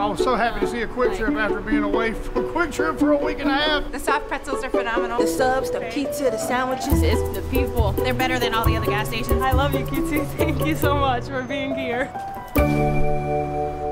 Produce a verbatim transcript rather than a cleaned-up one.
I was so happy to see a QuikTrip after being away from QuikTrip for a week and a half. The soft pretzels are phenomenal. The subs, the pizza, the sandwiches. It's the people. They're better than all the other gas stations. I love you, Q T. Thank you so much for being here.